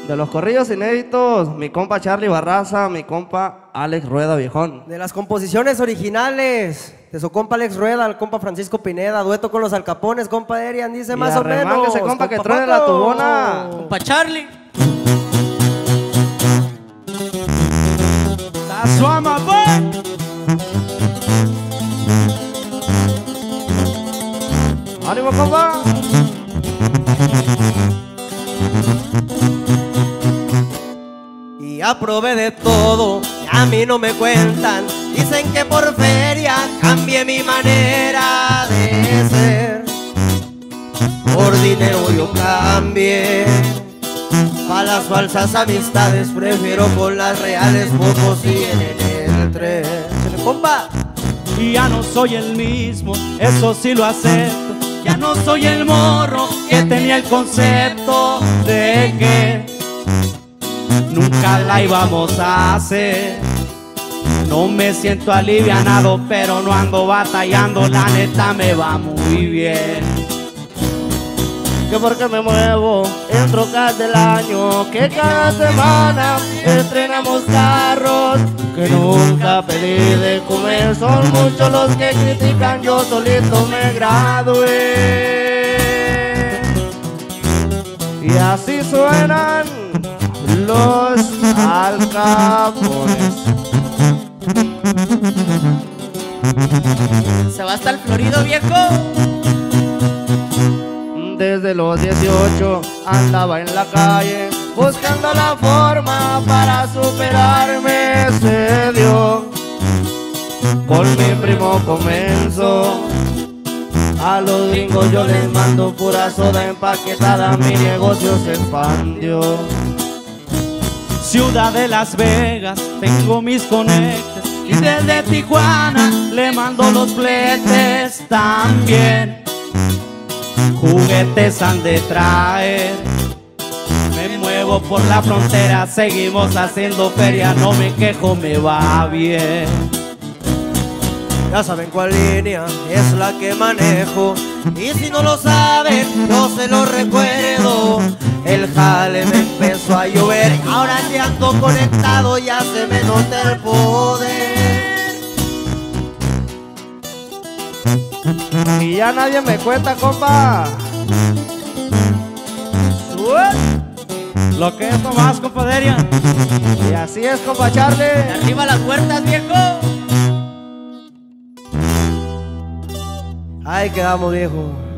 De los corridos inéditos, mi compa Charlie Barraza, mi compa Alex Rueda, viejón. De las composiciones originales, de su compa Alex Rueda, el compa Francisco Pineda, dueto con los Alcapones, compa Erian, dice más o menos. Ese compa que truene la tubona. Compa Charlie. ¡Suama, pues! ¡Ánimo, compa! Y aprobé de todo, y a mí no me cuentan. Dicen que por feria cambié mi manera de ser. Por dinero yo cambié. Pa' las falsas amistades prefiero con las reales pocos y en el tren. ¡Compa! Y ya no soy el mismo, eso sí lo acepto. Ya no soy el morro que tenía el concepto de que nunca la íbamos a hacer. No me siento alivianado, pero no ando batallando, la neta me va muy bien. Que porque me muevo en trocas del año, que cada semana estrenamos carros, que nunca pedí de comer. Son muchos los que critican, yo solito me gradué. Y así suenan los Alcapones. Se va hasta el Florido, viejo. Desde los 18 andaba en la calle buscando la forma para superarme. Se dio con mi primo comenzó. A los gringos yo les mando pura soda empaquetada, mi negocio se expandió. Ciudad de Las Vegas, tengo mis conectes. Y desde Tijuana le mando los fletes también. Juguetes han de traer. Me muevo por la frontera, seguimos haciendo feria. No me quejo, me va bien. Ya saben cuál línea es la que manejo. Y si no lo saben, yo se lo recuerdo. El jale me empezó a llover. Ahora que ando conectado ya se me nota el poder. Y ya nadie me cuenta, compa. Lo que es nomás, compadre. Y así es, compa Charlie. Arriba las puertas, viejo. Ahí quedamos, viejo.